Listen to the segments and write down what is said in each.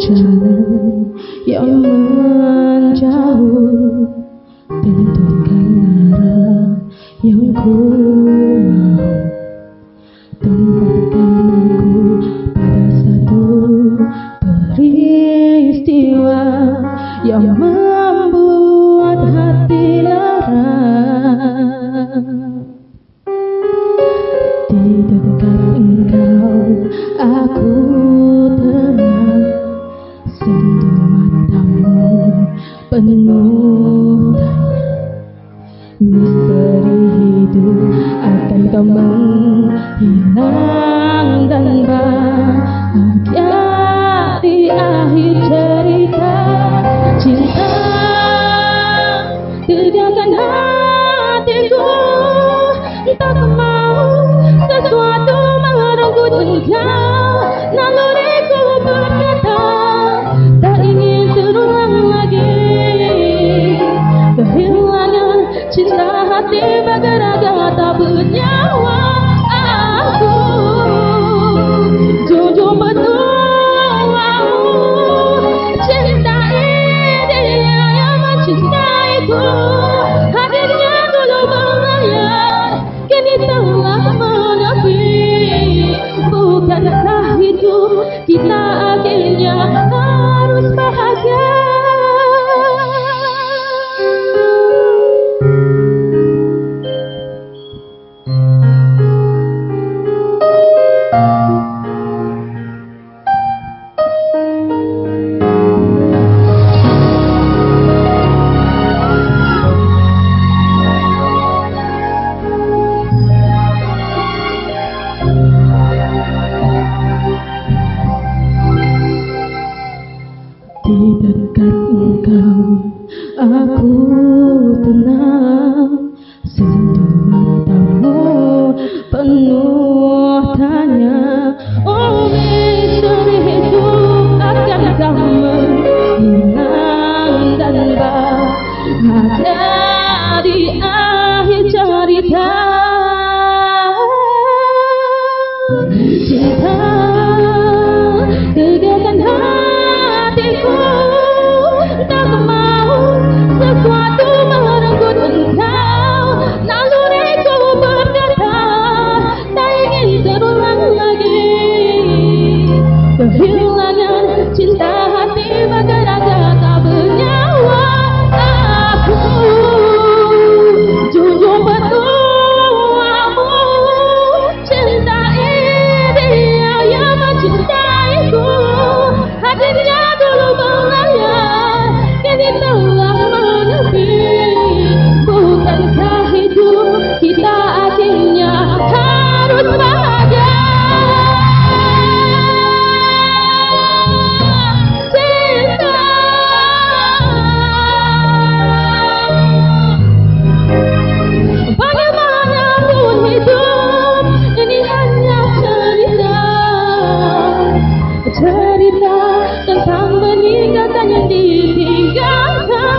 jalan yang menjauh, tentukan arah yang ku mau. Tempatkan aku pada satu peristiwa yang membuat hati lara. Di dekat engkau aku tenang, sentuh matamu penuh tanya. Misteri hidup akan kau menghilang dan bahagia di akhir cerita cinta. Tegakkan hatiku, tak mau sesuatu merenggut engkau. Naluriku berkata tak ingin terulang lagi kehilangan cinta hati bergerak tak bernyawa. Aku jujur berdoamu, cintai dia yang mencintaiku. Hadirnya dulu berlayar, kini telah menepi. Bukankah hidup kita akhirnya harus bahagia? Di dekat engkau aku tenang, sentuh matamu penuh tanya. Oh, misteri hidup akan kau menghilang dan bahagia di akhir cerita cinta. Tegakkan hatiku, tak mau sesuatu merenggut engkau. Naluriku berkata tak ingin terulang lagi kehilangan cinta hati bergerak tak bernyawa. Aku jujur berdoamu, cintai dia yang mencintaiku. Hadirnya dulu berlayar, kini telah menepi. Bukankah hidup kita akhirnya harus bahagia? Cinta bagaimanapun hidup ini hanya cerita tentang meninggalkan yang ditinggalkan.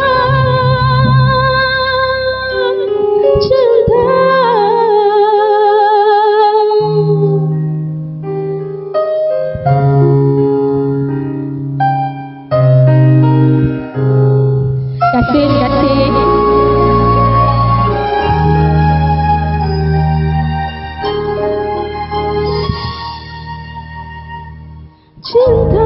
Cinta kasih cinta.